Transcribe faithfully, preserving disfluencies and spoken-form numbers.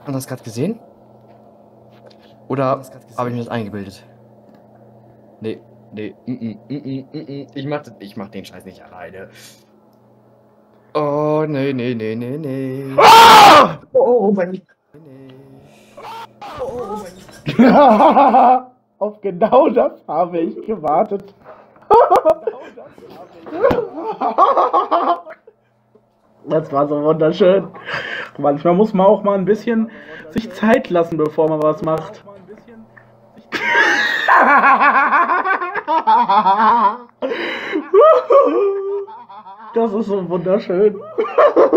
Hat man das gerade gesehen? Oder habe ich mir das eingebildet? Nee, nee, mm, mm, mm, mm, mm. Ich mach, ich mach den Scheiß nicht alleine. Oh, nee, nee, nee, nee, nee. Ah! Oh, mein nee. Oh, mein Auf genau das habe ich gewartet. Das war so wunderschön. Manchmal muss man auch mal ein bisschen sich Zeit lassen, bevor man was macht. Das ist so wunderschön.